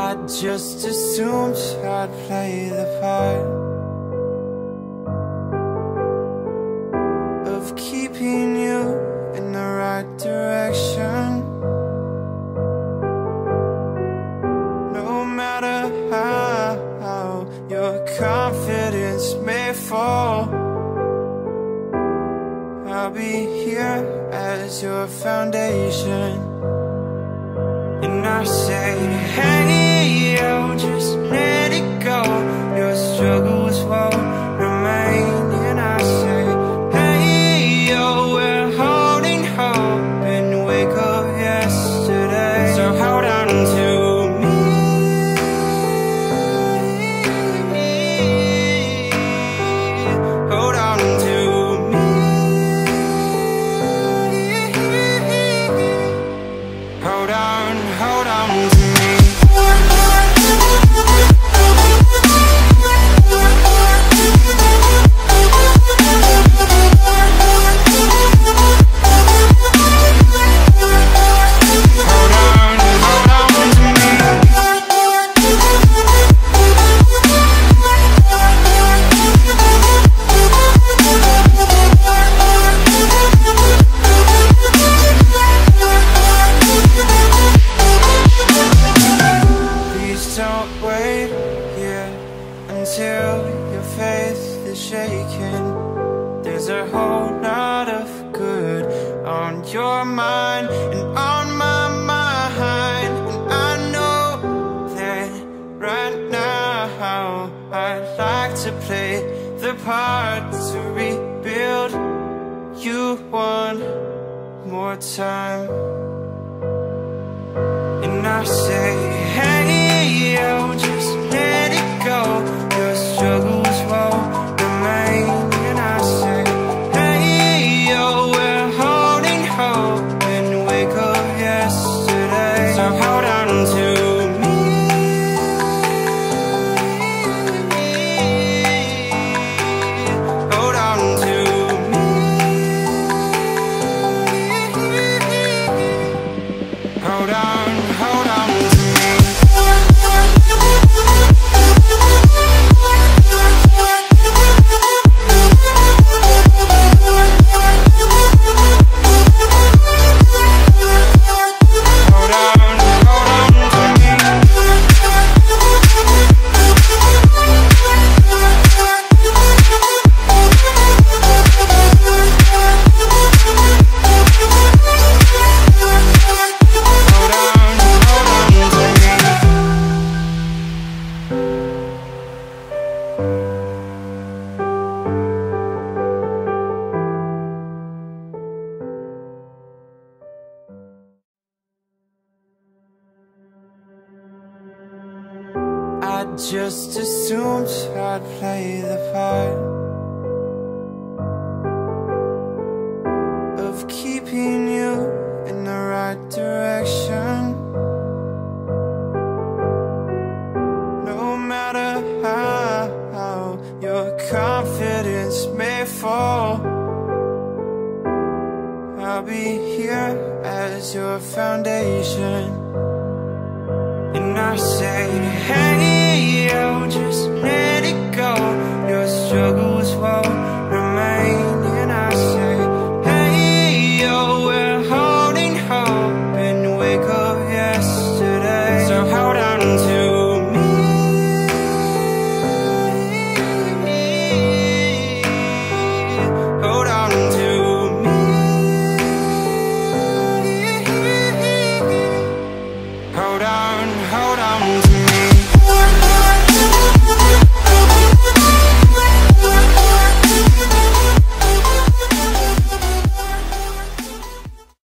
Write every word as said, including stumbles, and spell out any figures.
I just assumed I'd play the part of keeping you in the right direction. No matter how your confidence may fall, I'll be here as your foundation. And I say, hey, yo, just let it go. Your struggles won't remain. And I say, hey, yo, we're holding hope and wake up yesterday. So hold on to me. Hold on to me. Hold on, hold on to me. Don't wait here until your faith is shaken. There's a whole lot of good on your mind and on my mind. And I know that right now I'd like to play the part to rebuild you one more time. And I say, hey, yo, just let it go. Your struggles won't remain. And I say, hey, yo, we're holding hope and wake up yesterday. So hold on to me. Hold on to me. Hold on, hold on to me. I just assumed I'd play the part of keeping you in the right direction. No matter how your confidence may fall, I'll be here as your foundation. And I say, hey, yo, just let it go. Your struggles won't